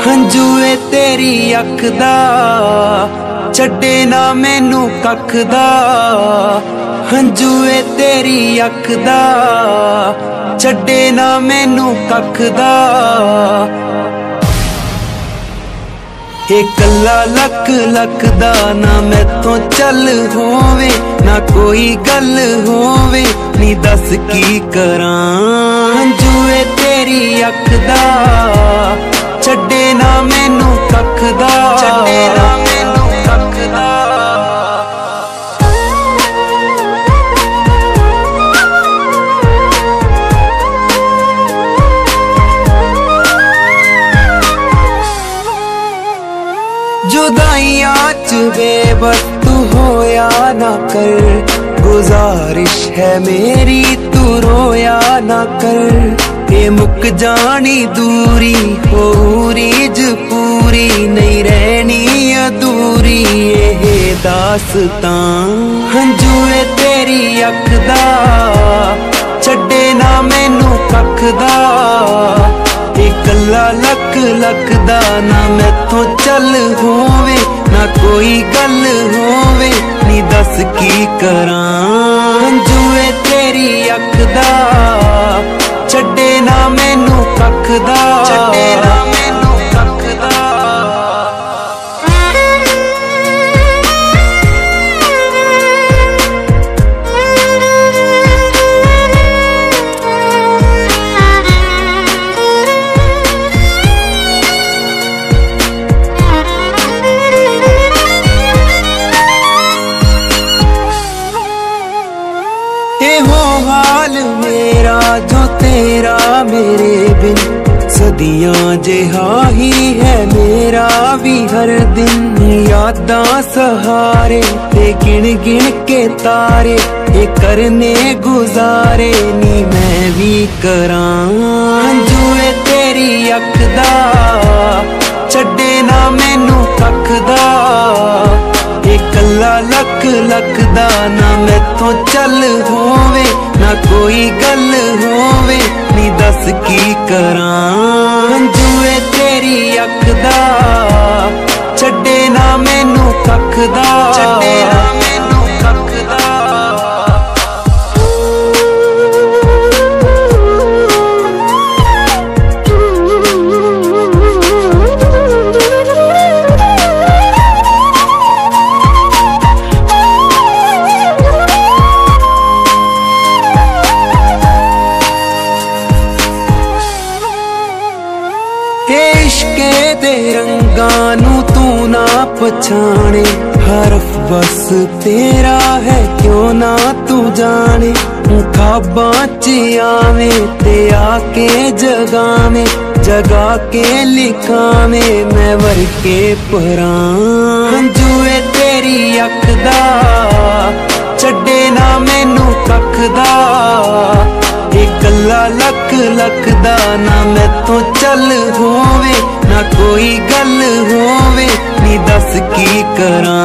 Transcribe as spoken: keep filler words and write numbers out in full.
हंजूए तेरी अख दा छड्डे ना मैनू कख दा। हंजूए तेरी अख दा छड्डे ना मैनू कख दा। ये कला लक लक दा ना मैथों चल होवे ना कोई गल होवे नी दस की करां। हंजूए तेरी अख दा छड्डे ना मैनू कख दा। छड्डे ना मैनू कख दा। जुदाइयां च बेबस तू होया ना कर, गुजारिश है मेरी तू रोया ना कर। ये मुक जानी दूरी हो रीज पूरी नहीं रहनी अधूरी ये दास्तां। हंजूए तेरी अख दा छड्डे ना मैनू कख दा। ये कला लक लक दा ना मैथों चल होवे ना कोई गल होवे नी दस की करां। हंजूए तेरी अख दा छड्डे ना मैनू कख दा। छड्डे ना मैनू कख दा। ये हो हाल मेरा जो तेरा मेरे बिन, सदियां जिहा ही है मेरा भी हर दिन। यादां सहारे ते गिन गिन के तारे ये करने गुजारे नी मैं भी करां। हंजूए तेरी अख दा छड्डे ना मैनू कख दा। ये कला लक लक दा ना मैथों चल होवे ना कोई गल होवे नी दस की करां। हंजूए तेरी अख दा छड्डे ना मैनू कख दा। छड्डे ना मैनू कख दा। इश्के दे रंगां नू तू ना पछाणे, हरफ बस तेरा है क्यों ना तू जाने। ख्वाबां च आवे ते आके जगावे, जगा के लिखावे मैं वर के परां। हंजूए तेरी अख दा छड्डे ना मैनू कख दा। ये कला लक लक दा ना मैथों चल होवे ना कोई गल होवे नी दस की करां।